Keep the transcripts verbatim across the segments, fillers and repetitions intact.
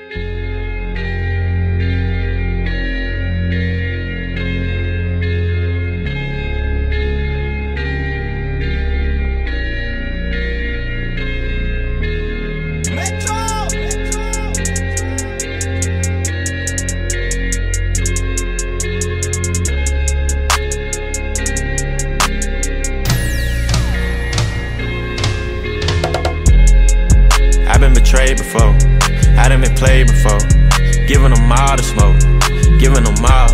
I've been betrayed before, I done been played before, giving them all the smoke, giving them all.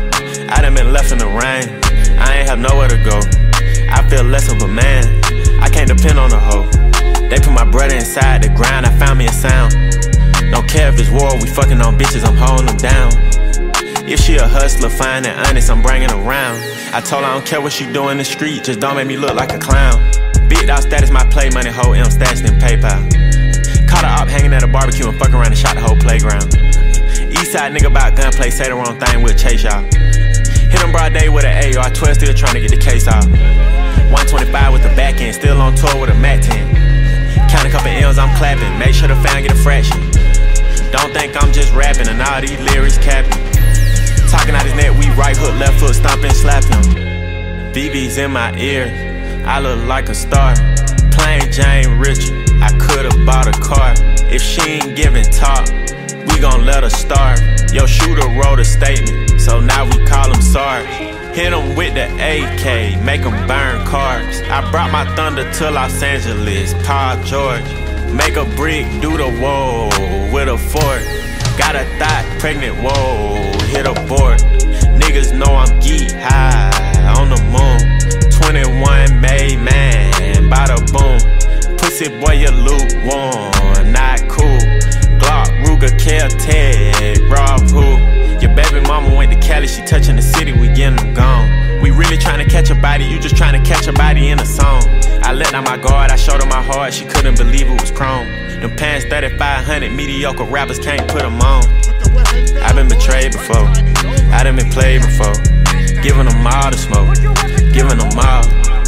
I done been left in the rain, I ain't have nowhere to go. I feel less of a man, I can't depend on a hoe. They put my brother inside the ground, I found me a sound. Don't care if it's war, we fucking on bitches, I'm holding them down. If she a hustler, fine and honest, I'm bringing her around. I told her I don't care what she do in the street, just don't make me look like a clown. Big dog status, my play money, whole M stashed in PayPal. Caught her up hanging at a barbecue and fuck around and shot the whole playground. Eastside nigga about gunplay, say the wrong thing, we'll chase y'all. Hit him broad day with an A R, twelve still trying to get the case off. one twenty-five with the back end, still on tour with a Mac ten. Count a couple L's, I'm clapping, make sure the fan get a fraction. Don't think I'm just rapping and all these lyrics capping. Talking out his neck, we right hook, left foot, stomping, slap him. V V's in my ears, I look like a star. Plain Jane Richard, I could've bought a car. If she ain't giving talk, we gon' let her starve. Yo, shooter wrote a statement, so now we call him Sarge. Hit him with the A K, make him burn cars. I brought my thunder to Los Angeles, Paul George. Make a brick, do the whoa with a fork. Got a thought, pregnant, whoa, hit a board. Niggas know I'm geek high on the moon. twenty-one made man, bada boom. Pussy boy, you lukewarm, not cool. Glock, Ruger, Kel-Tec, Rob who? Your baby mama went to Cali, she touching the city, we getting them gone. We really trying to catch a body, you just trying to catch a body in a song. I let down my guard, I showed her my heart, she couldn't believe it was chrome. Them pants thirty-five hundred, mediocre rappers can't put them on. I've been betrayed before, I done been played before, giving them all the smoke, giving them all.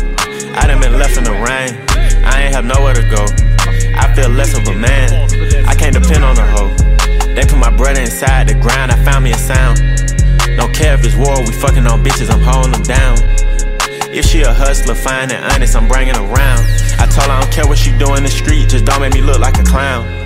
I done been left in the rain, I ain't have nowhere to go. I feel less of a man, I can't depend on a hoe. They put my brother inside the ground, I found me a sound. Don't care if it's war, we fucking on bitches, I'm holding them down. If she a hustler, fine and honest, I'm bringing her around. I told her I don't care what she do in the street, just don't make me look like a clown.